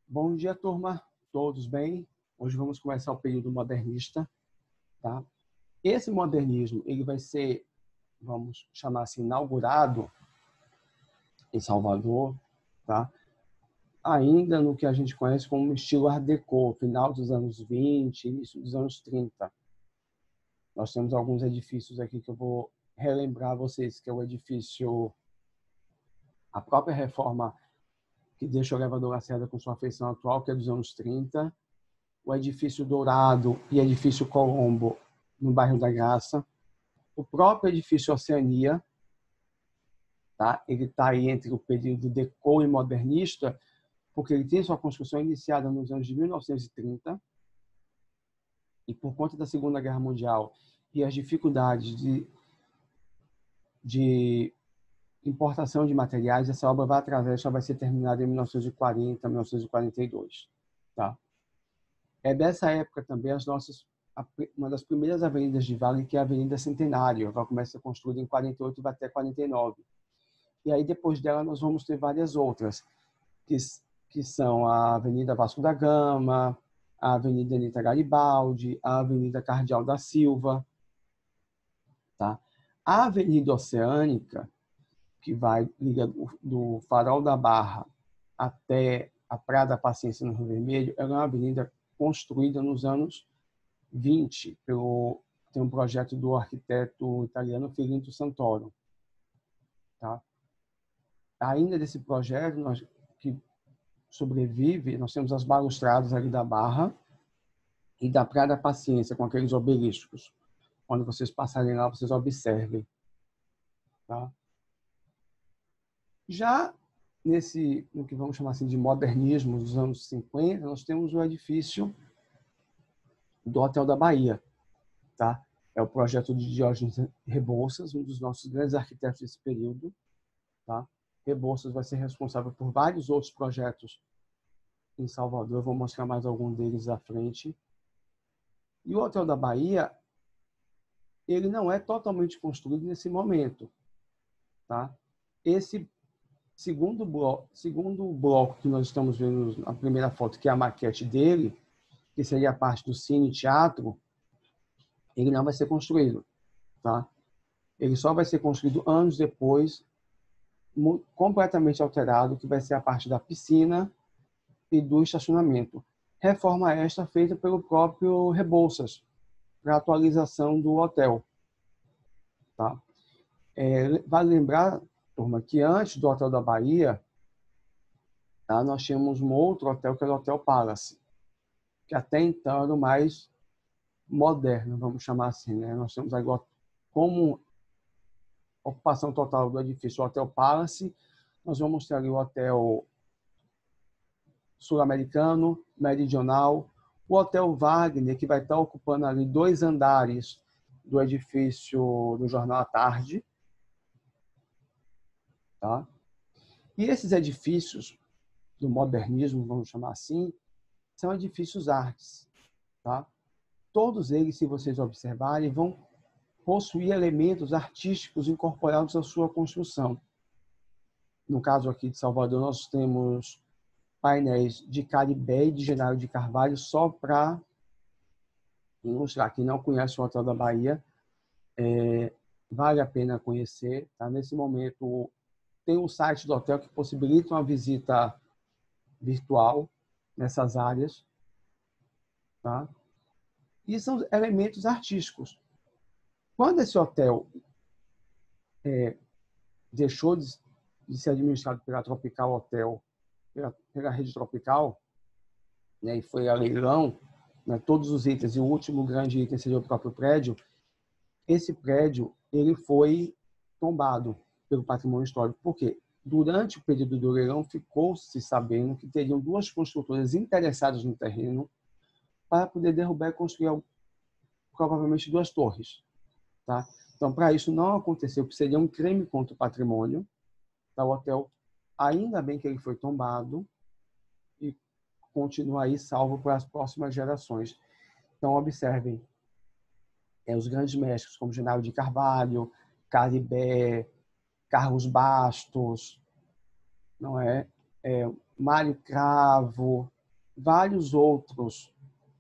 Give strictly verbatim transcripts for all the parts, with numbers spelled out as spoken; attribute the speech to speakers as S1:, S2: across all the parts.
S1: Bom dia, turma. Todos bem? Hoje vamos começar o período modernista, tá? Esse modernismo, ele vai ser, vamos chamar assim, inaugurado em Salvador, tá? Ainda no que a gente conhece como estilo Art Deco, final dos anos vinte, início dos anos trinta. Nós temos alguns edifícios aqui que eu vou relembrar a vocês, que é o edifício, a própria reforma que deixa o elevador Lacerda com sua feição atual, que é dos anos trinta, o edifício Dourado e edifício Colombo, no bairro da Graça, o próprio edifício Oceania, tá? Ele está aí entre o período Deco e modernista, porque ele tem sua construção iniciada nos anos de mil novecentos e trinta, e por conta da Segunda Guerra Mundial e as dificuldades de, de importação de materiais, essa obra vai atrasar, só vai ser terminada em mil novecentos e quarenta, mil novecentos e quarenta e dois. Tá? É dessa época também as nossas, uma das primeiras avenidas de Vale, que é a Avenida Centenário, vai começar a ser construída em quarenta e oito e vai até quarenta e nove. E aí depois dela nós vamos ter várias outras, que, que são a Avenida Vasco da Gama, a Avenida Anita Garibaldi, a Avenida Cardeal da Silva. Tá? A Avenida Oceânica, que vai liga do, do Farol da Barra até a Praia da Paciência no Rio Vermelho, ela é uma avenida construída nos anos vinte, pelo, tem um projeto do arquiteto italiano Filinto Santoro. Tá? Ainda desse projeto, nós, que sobrevive, nós temos as balustradas ali da Barra e da Praia da Paciência, com aqueles obeliscos. Quando vocês passarem lá, vocês observem. Tá? Já nesse, no que vamos chamar assim de modernismo dos anos cinquenta, nós temos o edifício do Hotel da Bahia. Tá? É o projeto de Diógenes Rebouças, um dos nossos grandes arquitetos desse período. Tá? Rebouças vai ser responsável por vários outros projetos em Salvador. Eu vou mostrar mais algum deles à frente. E o Hotel da Bahia, ele não é totalmente construído nesse momento. Tá? Esse segundo bloco, segundo bloco que nós estamos vendo na primeira foto, que é a maquete dele, que seria a parte do cine e teatro, ele não vai ser construído. Tá? Ele só vai ser construído anos depois, completamente alterado, que vai ser a parte da piscina e do estacionamento. Reforma esta feita pelo próprio Rebouças, para atualização do hotel. Tá? É, vale lembrar, turma, que antes do Hotel da Bahia, tá, nós tínhamos um outro hotel, que era o Hotel Palace, que até então era o mais moderno, vamos chamar assim. Né? Nós temos agora, como ocupação total do edifício, o Hotel Palace, nós vamos ter ali o Hotel Sul-Americano, Meridional, o Hotel Wagner, que vai estar ocupando ali dois andares do edifício do Jornal à Tarde. Tá? E esses edifícios do modernismo, vamos chamar assim, são edifícios artes. Tá? Todos eles, se vocês observarem, vão possuir elementos artísticos incorporados à sua construção. No caso aqui de Salvador, nós temos painéis de Caribé e de Genaro de Carvalho, só para ilustrar. Quem não conhece o Hotel da Bahia, é, vale a pena conhecer. Tá? Nesse momento, tem um site do hotel que possibilita uma visita virtual nessas áreas. Tá? E são elementos artísticos. Quando esse hotel é, deixou de, de ser administrado pela Tropical Hotel, pela, pela rede Tropical, né, e foi a leilão, né, todos os itens, e o último grande item seria o próprio prédio, esse prédio ele foi tombado pelo patrimônio histórico. Por quê? Durante o período do leilão, ficou-se sabendo que teriam duas construtoras interessadas no terreno para poder derrubar e construir provavelmente duas torres. Tá? Então, para isso não aconteceu, que seria um crime contra o patrimônio. Tá? O hotel, ainda bem que ele foi tombado e continua aí salvo para as próximas gerações. Então, observem, é, os grandes mestres, como Genaro de Carvalho, Caribé, Carlos Bastos, não é? É, Mário Cravo, vários outros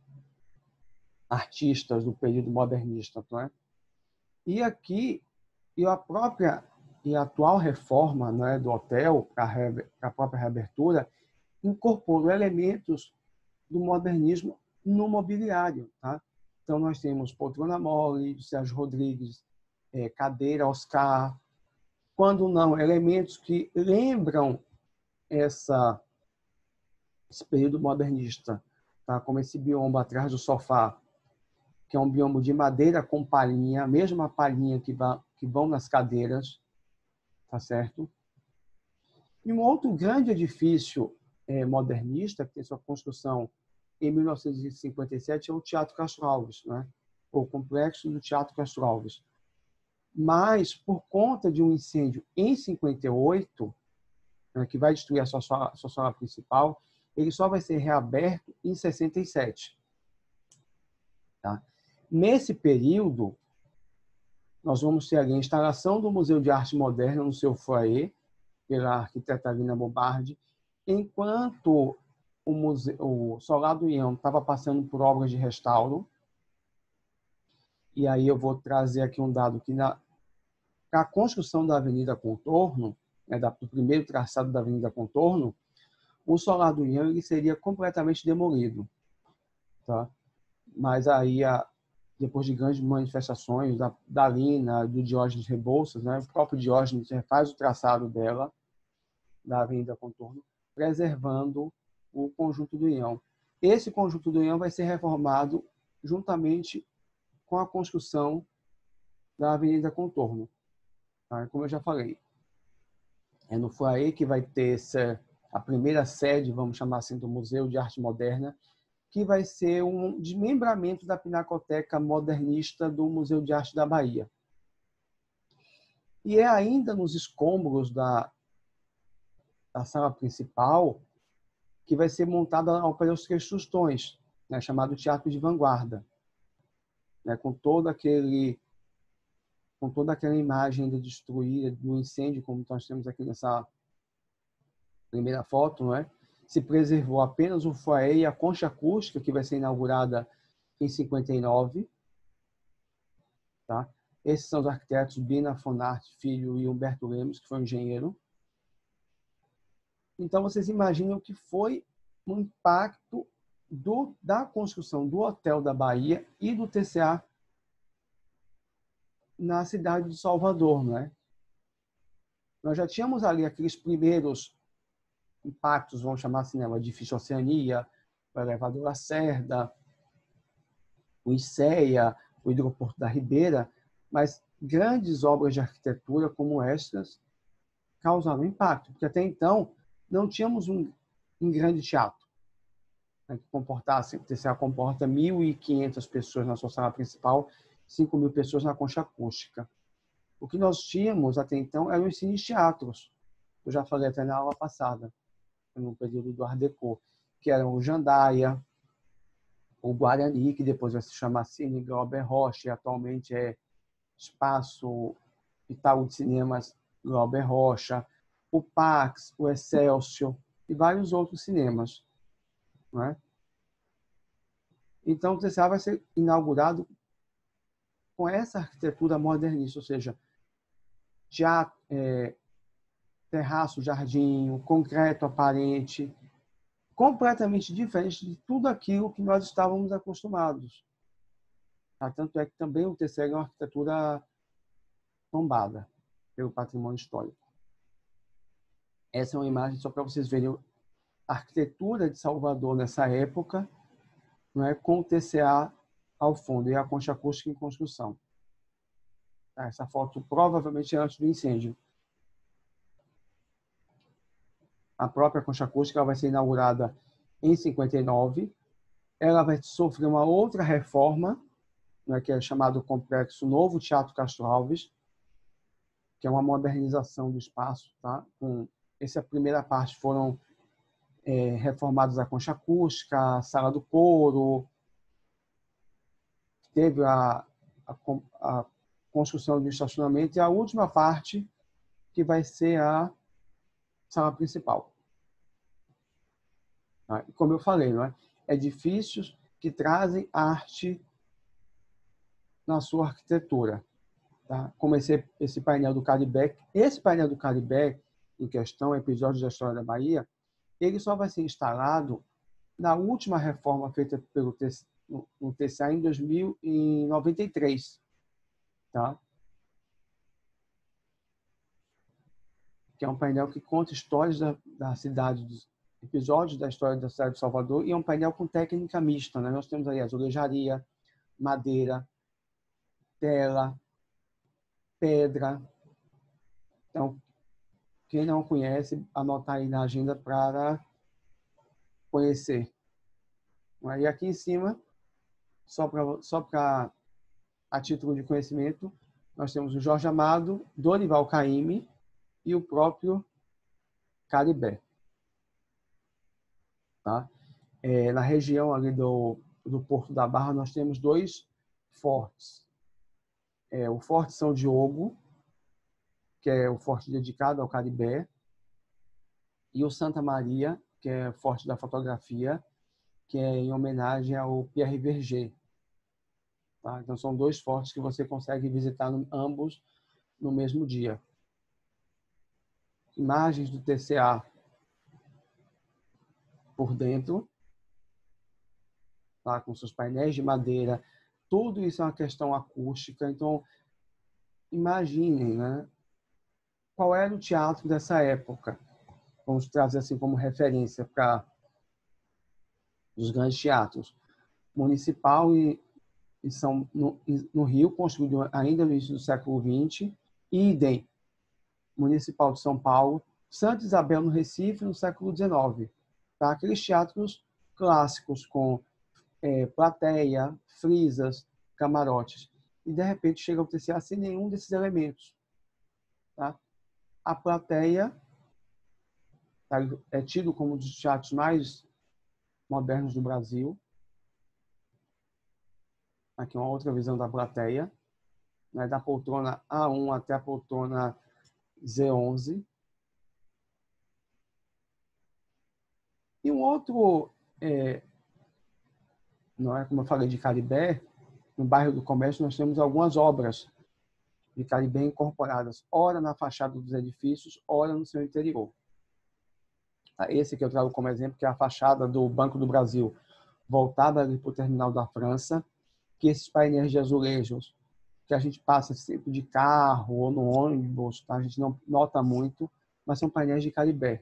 S1: artistas do período modernista, não é? E aqui, e a própria e a atual reforma, não é, do hotel, para a própria reabertura, incorporou elementos do modernismo no mobiliário. Tá? Então, nós temos poltrona mole, do Sérgio Rodrigues, é, cadeira Oscar, quando não, elementos que lembram essa, esse período modernista, tá? Como esse biombo atrás do sofá, que é um biombo de madeira com palhinha, a mesma palhinha que, va, que vão nas cadeiras, tá certo? E um outro grande edifício é, modernista, que tem sua construção em mil novecentos e cinquenta e sete, é o Teatro Castro Alves, né? O complexo do Teatro Castro Alves. Mas, por conta de um incêndio em cinquenta e oito, né, que vai destruir a sua sala, sua sala principal, ele só vai ser reaberto em sessenta e sete. Tá? Nesse período, nós vamos ter ali a instalação do Museu de Arte Moderna no seu foyer, pela arquiteta Lina Bobardi, enquanto o, museu, o Solar do Ião estava passando por obras de restauro. E aí eu vou trazer aqui um dado que na a construção da Avenida Contorno, né, do primeiro traçado da Avenida Contorno, o Solar do Ião ele seria completamente demolido. Tá? Mas aí, depois de grandes manifestações da, da Lina, do Diógenes Rebouças, né, o próprio Diógenes refaz o traçado dela, da Avenida Contorno, preservando o conjunto do Ião. Esse conjunto do Ião vai ser reformado juntamente com a construção da Avenida Contorno. Tá? Como eu já falei, é no foyer que vai ter essa, a primeira sede, vamos chamar assim, do Museu de Arte Moderna, que vai ser um desmembramento da Pinacoteca Modernista do Museu de Arte da Bahia. E é ainda nos escombros da, da sala principal que vai ser montada a Ópera Os Três Tostões, né, chamado Teatro de Vanguarda, né, com todo aquele com toda aquela imagem ainda destruída do incêndio, como nós temos aqui nessa primeira foto, não é? Se preservou apenas o foyer e a concha acústica, que vai ser inaugurada em cinquenta e nove. Tá? Esses são os arquitetos Bina Fonart Filho e Humberto Lemos, que foi um engenheiro. Então, vocês imaginam o que foi o impacto do, da construção do Hotel da Bahia e do T C A na cidade de Salvador, não é? Nós já tínhamos ali aqueles primeiros impactos, vamos chamar assim, né? O edifício Oceania, o elevador Lacerda, o ICEA, o hidroporto da Ribeira, mas grandes obras de arquitetura como estas causaram impacto, porque até então não tínhamos um, um grande teatro, né, que comportasse, o T C A comporta mil e quinhentas pessoas na sua sala principal, cinco mil pessoas na concha acústica. O que nós tínhamos até então eram os cine-teatros, eu já falei até na aula passada, no período do Art Deco, que eram o Jandaia, o Guarani, que depois vai se chamar Cine Glauber Rocha, e atualmente é Espaço Itaú de Cinemas Glauber Rocha, o Pax, o Excelsior e vários outros cinemas. Não é? Então, o T C A vai ser inaugurado com essa arquitetura modernista, ou seja, teatro, é, terraço, jardim, concreto aparente, completamente diferente de tudo aquilo que nós estávamos acostumados. Tá? Tanto é que também o T C A é uma arquitetura tombada pelo patrimônio histórico. Essa é uma imagem só para vocês verem a arquitetura de Salvador nessa época, não é, com o T C A ao fundo e a concha acústica em construção. Tá? Essa foto provavelmente é antes do incêndio. A própria concha acústica ela vai ser inaugurada em cinquenta e nove. Ela vai sofrer uma outra reforma, né, que é chamado Complexo Novo Teatro Castro Alves, que é uma modernização do espaço. Tá? Com essa primeira parte foram é, reformados a concha acústica, a sala do coro, teve a, a, a construção do estacionamento e a última parte que vai ser a sala principal. Tá? Como eu falei, não é? Edifícios que trazem arte na sua arquitetura. Tá? Como esse, esse painel do Caribé. Esse painel do Caribé, em questão, Episódios da História da Bahia, ele só vai ser instalado na última reforma feita pelo no T C A em dois mil e noventa e três. Tá? Que é um painel que conta histórias da, da cidade, dos episódios da história da cidade de Salvador, e é um painel com técnica mista. Né? Nós temos aí azulejaria, madeira, tela, pedra. Então, quem não conhece, anotar aí na agenda para conhecer. E aqui em cima, só para só para a título de conhecimento, nós temos o Jorge Amado, Dorival Caymmi e o próprio Caribé. Tá? É, na região ali do, do Porto da Barra, nós temos dois fortes. É, o Forte São Diogo, que é o forte dedicado ao Caribé, e o Santa Maria, que é o forte da fotografia, que é em homenagem ao Pierre Verger. Tá? Então, são dois fortes que você consegue visitar no, ambos no mesmo dia. Imagens do T C A por dentro, tá? Com seus painéis de madeira. Tudo isso é uma questão acústica. Então, imaginem, né? Qual era o teatro dessa época. Vamos trazer assim como referência para os grandes teatros. Municipal e, e São, no, no Rio, construído ainda no início do século vinte. Idem, Municipal de São Paulo. Santa Isabel, no Recife, no século dezenove. Tá? Aqueles teatros clássicos com é, plateia, frisas, camarotes. E, de repente, chega ao T C A sem nenhum desses elementos. Tá? A plateia tá, é tido como um dos teatros mais modernos do Brasil. Aqui uma outra visão da plateia, né, da poltrona A um até a poltrona Z onze. E um outro, é, não é como eu falei de Caribé, no bairro do Comércio nós temos algumas obras de Caribé incorporadas, ora na fachada dos edifícios, ora no seu interior. Esse que eu trago como exemplo, que é a fachada do Banco do Brasil, voltada ali para o terminal da França, que esses painéis de azulejos, que a gente passa sempre de carro ou no ônibus, tá? A gente não nota muito, mas são painéis de Caribé.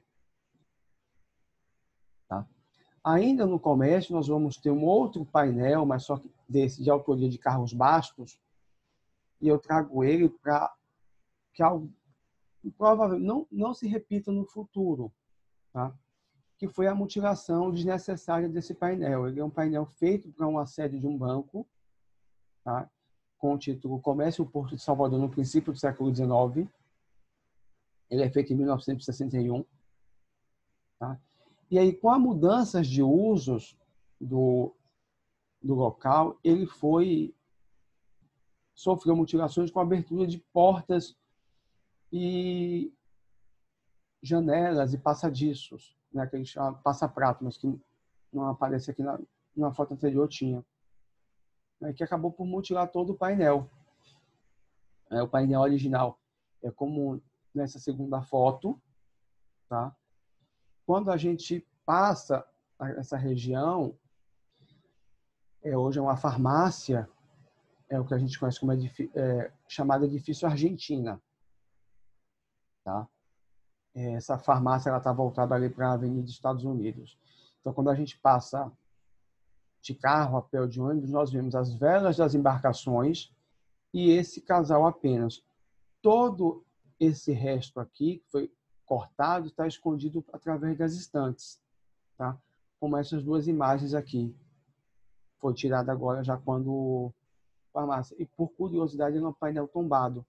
S1: Tá? Ainda no comércio, nós vamos ter um outro painel, mas só que desse, de autoria de Carlos Bastos, e eu trago ele para que algo provavelmente não, não se repita no futuro, tá? Que foi a mutilação desnecessária desse painel. Ele é um painel feito para uma sede de um banco, tá? Com o título Comércio e Porto de Salvador no princípio do século dezenove. Ele é feito em mil novecentos e sessenta e um. Tá? E aí, com as mudanças de usos do, do local, ele foi sofreu mutilações com abertura de portas e janelas e passadiços, né, que a gente chama passa-prato, mas que não aparece aqui na, na foto anterior, tinha. Né, que acabou por mutilar todo o painel. É, o painel original é como nessa segunda foto. Tá? Quando a gente passa essa região, é, hoje é uma farmácia, é o que a gente conhece como edifício, é, chamado Edifício Argentina. Tá? Essa farmácia está voltada ali para a Avenida dos Estados Unidos. Então, quando a gente passa de carro, a pé ou de ônibus, nós vemos as velas das embarcações e esse casal apenas. Todo esse resto aqui, que foi cortado, está escondido através das estantes. Tá? Como essas duas imagens aqui. Foi tirada agora já quando farmácia. E por curiosidade, é um painel tombado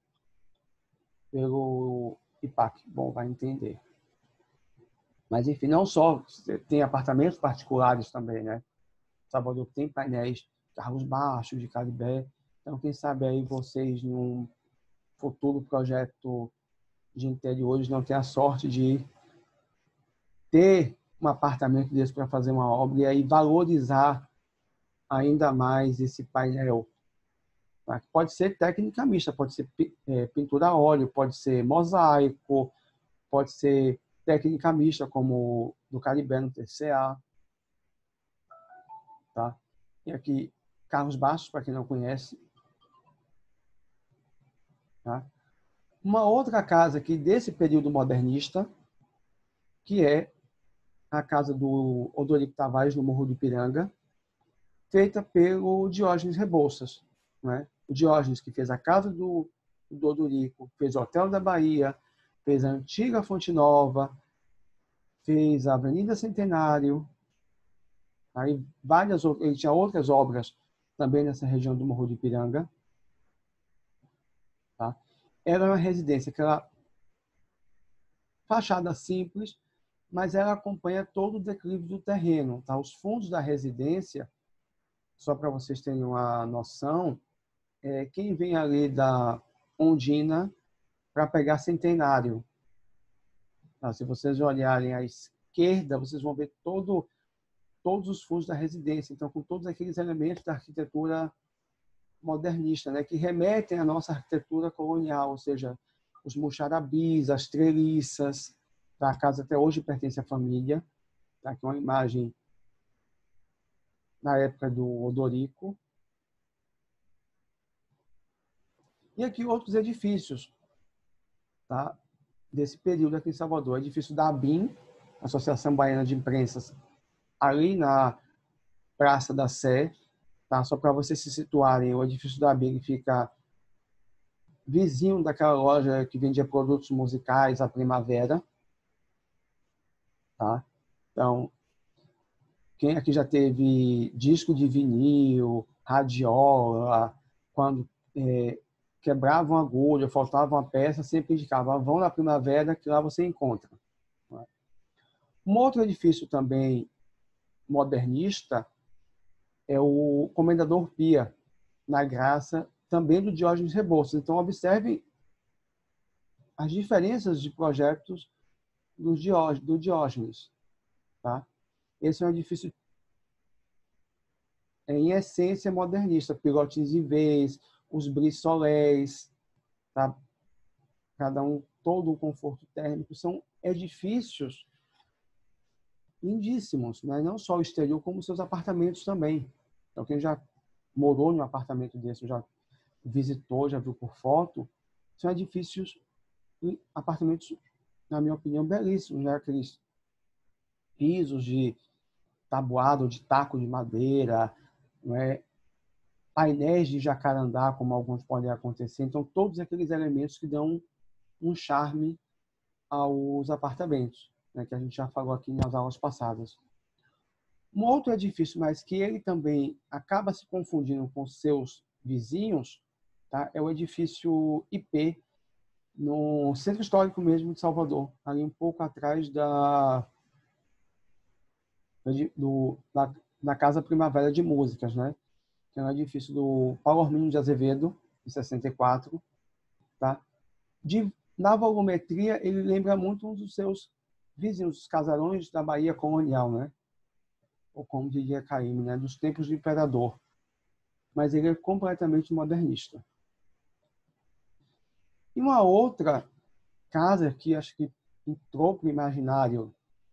S1: pelo I P A C. Bom, vai entender. Mas, enfim, não só tem apartamentos particulares também, né? Salvador tem painéis, carros baixos, de Caribé. Então, quem sabe aí vocês, num futuro projeto de interiores, não tem a sorte de ter um apartamento desse para fazer uma obra e aí valorizar ainda mais esse painel. Tá? Pode ser técnica mista, pode ser é, pintura a óleo, pode ser mosaico, pode ser técnica mista, como do Caribe no T C A. Tá? E aqui, Carlos Bastos, para quem não conhece. Tá? Uma outra casa aqui desse período modernista, que é a casa do Odorico Tavares, no Morro do Ipiranga, feita pelo Diógenes Rebouças. Né? O Diógenes, que fez a casa do, do Odorico, fez o Hotel da Bahia, fez a antiga Fonte Nova, fez a Avenida Centenário, aí várias, ele tinha outras obras também nessa região do Morro do Ipiranga. Tá? Era uma residência que era fachada simples, mas ela acompanha todo o declive do terreno. Tá? Os fundos da residência, só para vocês terem uma noção, é, quem vem ali da Ondina para pegar Centenário. Tá? Se vocês olharem à esquerda, vocês vão ver todo, todos os fundos da residência, então com todos aqueles elementos da arquitetura modernista, né, que remetem à nossa arquitetura colonial, ou seja, os muxarabis, as treliças. Tá? A casa até hoje pertence à família. Tá? Aqui é uma imagem na época do Odorico. E aqui outros edifícios, tá? Desse período aqui em Salvador. O edifício da ABIM, Associação Baiana de Imprensas, ali na Praça da Sé. Tá? Só para vocês se situarem, o edifício da ABIM fica vizinho daquela loja que vendia produtos musicais, a Primavera. Tá? Então, quem aqui já teve disco de vinil, radiola, quando é, quebrava uma agulha, faltava uma peça, sempre indicava, vão na Primavera que lá você encontra. Um outro edifício também modernista é o Comendador Pia, na Graça, também do Diógenes Rebouças. Então, observe as diferenças de projetos do Diógenes. Do Diógenes, tá? Esse é um edifício em essência modernista, pilotes em vez, os brissolés, tá? Cada um, todo o conforto térmico, são edifícios lindíssimos, né? Não só o exterior, como seus apartamentos também. Então, quem já morou num apartamento desse, já visitou, já viu por foto, são edifícios, apartamentos, na minha opinião, belíssimos, né? Aqueles pisos de tabuado, de taco de madeira, não é? Painéis de jacarandá, como alguns podem acontecer. Então, todos aqueles elementos que dão um charme aos apartamentos, né, que a gente já falou aqui nas aulas passadas. Um outro edifício, mas que ele também acaba se confundindo com seus vizinhos, tá, é o edifício I P, no Centro Histórico mesmo de Salvador, ali um pouco atrás da, do, da, da Casa Primavera de Músicas, né? Que é um edifício do Paulo Arminio de Azevedo, de sessenta e quatro. Tá? De, na volumetria, ele lembra muito um dos seus vizinhos, os casarões da Bahia colonial, né? Ou como diria Caíme, né? Dos tempos do imperador. Mas ele é completamente modernista. E uma outra casa que acho que entrou para o imaginário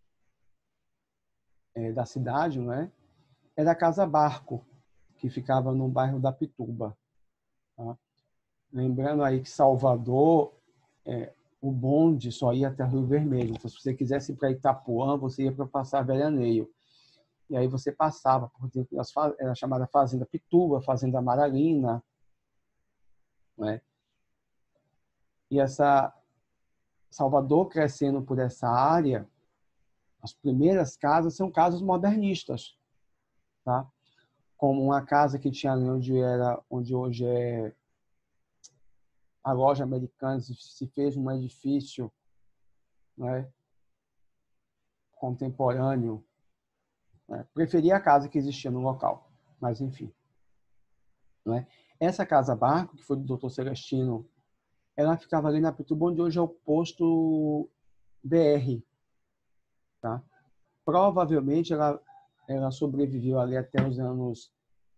S1: é, da cidade, não é? É da Casa Barco, que ficava no bairro da Pituba. Tá? Lembrando aí que Salvador, é, o bonde só ia até Rio Vermelho. Então, se você quisesse ir para Itapuã, você ia para passar Veraneio. E aí você passava por dentro das era chamada Fazenda Pituba, Fazenda Amaralina, né? E essa Salvador crescendo por essa área, as primeiras casas são casas modernistas, tá? Como uma casa que tinha ali onde era, onde hoje é a loja americana, se fez um edifício, né, contemporâneo. Né? Preferia a casa que existia no local, mas enfim. Né? Essa Casa Barco, que foi do doutor Celestino, ela ficava ali na Pituba, onde hoje é o posto B R. Tá? provavelmente ela, ela sobreviveu ali até os anos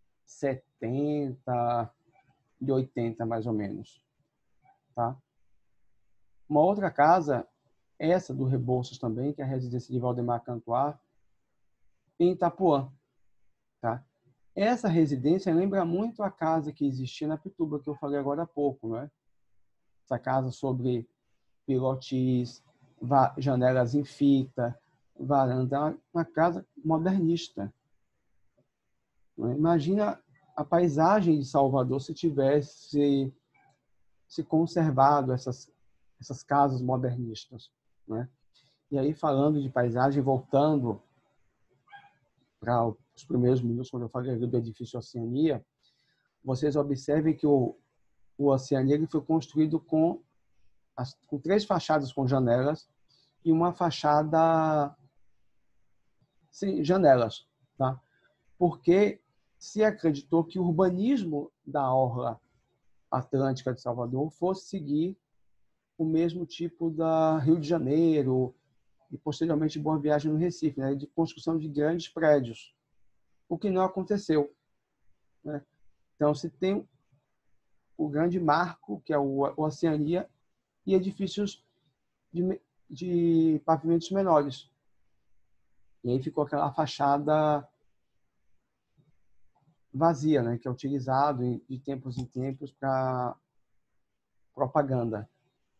S1: setenta e oitenta, mais ou menos. Tá? Uma outra casa, essa do Rebouças também, que é a residência de Valdemar Cantuar, em Itapuã. Tá? Essa residência lembra muito a casa que existia na Pituba, que eu falei agora há pouco. Né? Essa casa sobre pilotis, janelas em fita, varanda, uma casa modernista. Imagina a paisagem de Salvador se tivesse se conservado essas, essas casas modernistas. Né? E aí, falando de paisagem, voltando para os primeiros minutos, quando eu falei do edifício Oceania, vocês observem que o, o Oceania ele foi construído com, as, com três fachadas com janelas e uma fachada sem janelas. Tá? Porque se acreditou que o urbanismo da orla atlântica de Salvador fosse seguir o mesmo tipo da Rio de Janeiro e, posteriormente, Boa Viagem no Recife, né, de construção de grandes prédios, o que não aconteceu. Né? Então, se tem o grande marco, que é o Oceania, e edifícios de, de pavimentos menores. E aí ficou aquela fachada vazia, né, que é utilizado de tempos em tempos para propaganda.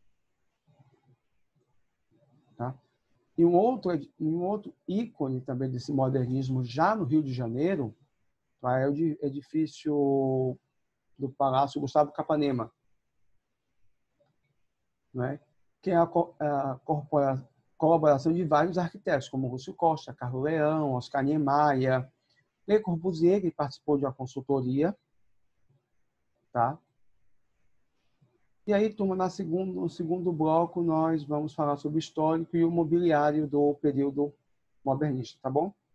S1: Tá? E um outro, um outro ícone também desse modernismo já no Rio de Janeiro, tá, é o edifício do Palácio Gustavo Capanema, né, que é a, a colaboração de vários arquitetos, como Lúcio Costa, Carlos Leão, Oscar Niemeyer, Le Corbusier, que participou de uma consultoria. Tá? E aí, turma, na segundo, no segundo bloco, nós vamos falar sobre o histórico e o mobiliário do período modernista, tá bom?